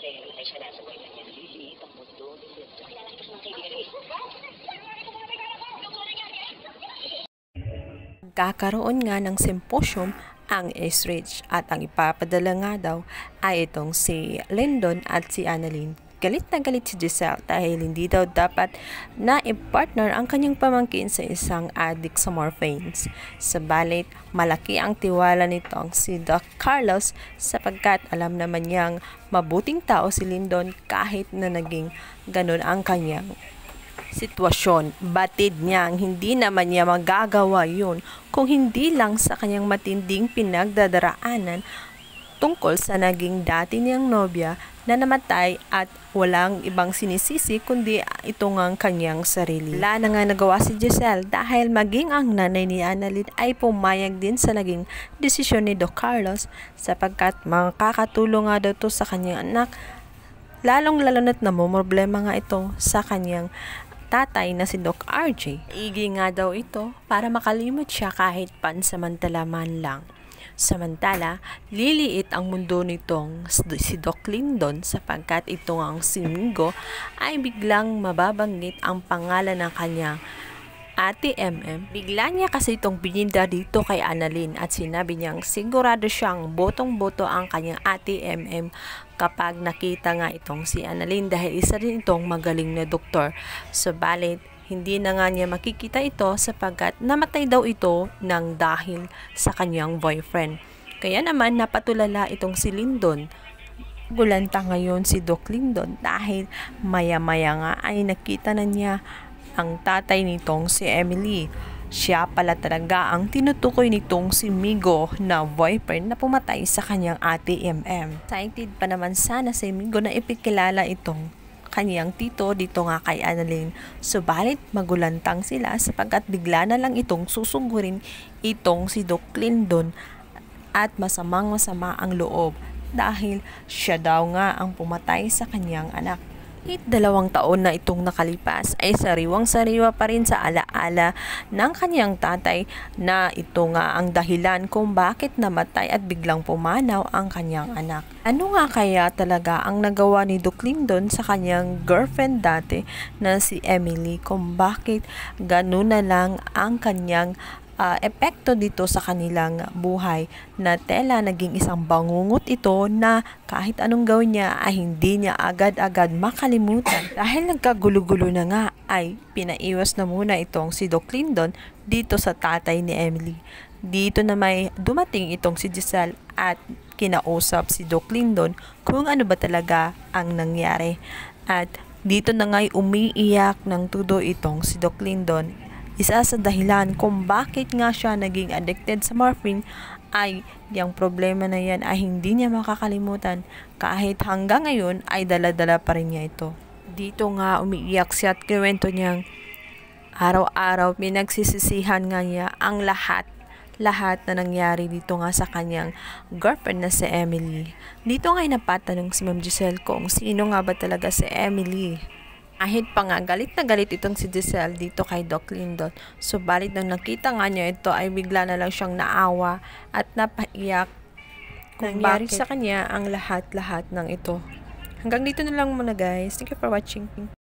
Ay siya nasa boyfriend niya. Liliit ang mundo. Kilala kita sa mga kaibigan ko. Kakaroon nga ng symposium ang Esrich at ang ipapadala nga daw ay itong si Lyndon at si Annalyn. Galit na galit si Giselle dahil hindi daw dapat na i-partner ang kanyang pamangkin sa isang addict sa morphines. Sabalit, malaki ang tiwala nitong si Doc Carlos sapagkat alam naman niyang mabuting tao si Lyndon kahit na naging ganun ang kanyang sitwasyon. Batid niyang hindi naman niya magagawa yun kung hindi lang sa kanyang matinding pinagdadaraanan tungkol sa naging dati niyang nobya na namatay at walang ibang sinisisi kundi ito ngang kanyang sarili. Wala na nga nagawa si Giselle dahil maging ang nanay ni Annalyn ay pumayag din sa naging desisyon ni Doc Carlos sapagkat makakatulong nga daw to sa kanyang anak, lalong-lalo na't namumroblema nga ito sa kanyang tatay na si Doc RJ. Igi nga daw ito para makalimot siya kahit pansamantala man lang. Samantala, liliit ang mundo nitong si Doc Lyndon sapagkat ito ang si Migo ay biglang mababanggit ang pangalan ng kanyang Ate MM. Bigla niya kasi itong bininda dito kay Annalyn at sinabi niyang sigurado siyang botong-boto ang kanyang Ate MM kapag nakita nga itong si Annalyn dahil isa rin itong magaling na doktor. Subalit, hindi na nga niya makikita ito sapagkat namatay daw ito ng dahil sa kanyang boyfriend. Kaya naman napatulala itong si Lyndon. Gulanta ngayon si Doc Lyndon dahil maya-maya nga ay nakita na niya ang tatay nitong si Emily. Siya pala talaga ang tinutukoy nitong si Migo na boyfriend na pumatay sa kanyang Ate MM. Excited pa naman sana si Migo na ipikilala itong kanyang tito dito nga kay Annalyn. Subalit magulantang sila sapagkat bigla na lang itong susugurin itong si Doc Lyndon at masamang-masama ang loob dahil siya daw nga ang pumatay sa kanyang anak. Kahit 2 taon na itong nakalipas ay sariwang-sariwa pa rin sa alaala ng kanyang tatay na ito nga ang dahilan kung bakit namatay at biglang pumanaw ang kanyang anak. Ano nga kaya talaga ang nagawa ni Doc Lyndon sa kanyang girlfriend dati na si Emily kung bakit ganun na lang ang kanyang epekto dito sa kanilang buhay na tela naging isang bangungot ito na kahit anong gawin niya ay hindi niya agad-agad makalimutan. Dahil nagkagulo-gulo na nga ay pinaiwas na muna itong si Doc Lyndon dito sa tatay ni Emily. Dito na may dumating itong si Giselle at kinausap si Doc Lyndon kung ano ba talaga ang nangyari. At dito na nga'y umiiyak ng tudo itong si Doc Lyndon. Isa sa dahilan kung bakit nga siya naging addicted sa morphine ay yung problema na yan ay hindi niya makakalimutan kahit hanggang ngayon ay dala-dala pa rin niya ito. Dito nga umiiyak siya at kinuwento niyang araw-araw pinagsisisihan nga niya ang lahat na nangyari dito nga sa kanyang girlfriend na si Emily. Dito nga napatanong si Ma'am Giselle kung sino nga ba talaga si Emily. Kahit pa nga galit na galit itong si Giselle dito kay Doc Lyndon. Subalit nang nakita nga niya ito ay bigla na lang siyang naawa at napaiyak kung nangyari sa kanya ang lahat-lahat ng ito. Hanggang dito na lang muna guys. Thank you for watching.